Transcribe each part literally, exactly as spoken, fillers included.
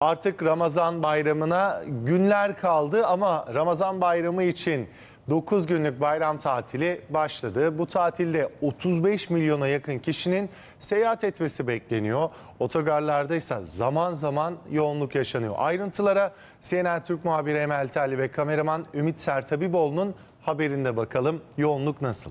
Artık Ramazan bayramına günler kaldı ama Ramazan bayramı için dokuz günlük bayram tatili başladı. Bu tatilde otuz beş milyona yakın kişinin seyahat etmesi bekleniyor. Otogarlarda ise zaman zaman yoğunluk yaşanıyor. Ayrıntılara C N N Türk muhabiri Emel Telli ve kameraman Ümit Sertabiboğlu'nun haberinde bakalım. Yoğunluk nasıl?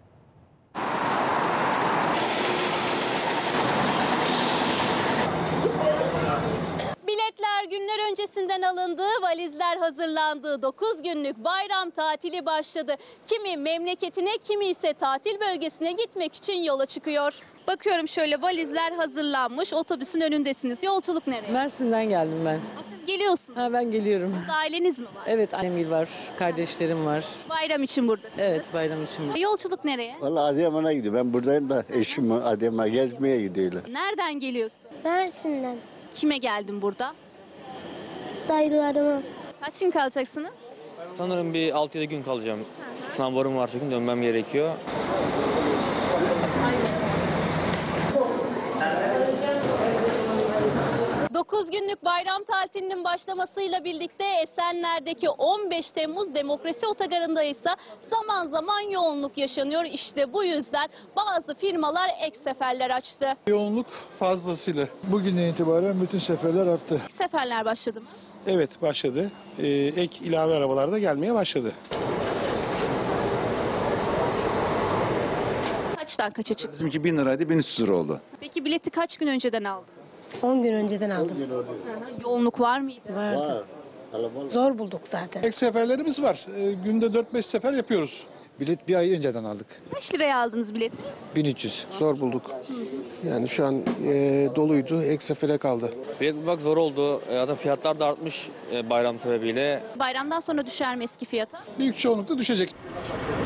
Biletler günler öncesinden alındı, valizler hazırlandı. dokuz günlük bayram tatili başladı. Kimi memleketine, kimi ise tatil bölgesine gitmek için yola çıkıyor. Bakıyorum şöyle, valizler hazırlanmış, otobüsün önündesiniz. Yolculuk nereye? Mersin'den geldim ben. Siz geliyorsunuz. Ha, ben geliyorum. Burada aileniz mi var? Evet, annem var, kardeşlerim var. Bayram için burada. Evet, bayram için. Yolculuk nereye? Vallahi Adıyaman'a gidiyor. Ben buradayım da eşim Adıyaman'a gezmeye gidiyorlar. Nereden geliyorsun? Mersin'den. Kime geldin burada? Dayılarıma. Kaç gün kalacaksınız? Sanırım bir altı yedi gün kalacağım. Sınavlarım var çünkü dönmem gerekiyor. dokuz günlük bayram tatilinin başlamasıyla birlikte Esenler'deki on beş Temmuz Demokrasi Otogarı'nda ise zaman zaman yoğunluk yaşanıyor. İşte bu yüzden bazı firmalar ek seferler açtı. Yoğunluk fazlasıyla. Bugünden itibaren bütün seferler arttı. Seferler başladı mı? Evet, başladı. Ee, ek ilave arabalar da gelmeye başladı. Kaçtan kaça çıktı? Bizimki bin liraydı, bin üç yüz lira oldu. Peki bileti kaç gün önceden aldın? on gün önceden aldım. Hı hı. Yoğunluk var mıydı? Vardı. Zor bulduk zaten. Ek seferlerimiz var. Ee, günde dört beş sefer yapıyoruz. Bilet bir ay önceden aldık. Kaç liraya aldınız bileti? bin üç yüz. Zor bulduk. Yani şu an e, doluydu. Ek sefere kaldı. Bilet bulmak zor oldu. E, Zaten fiyatlar da artmış e, bayram sebebiyle. Bayramdan sonra düşer mi eski fiyata? Büyük çoğunlukla düşecek.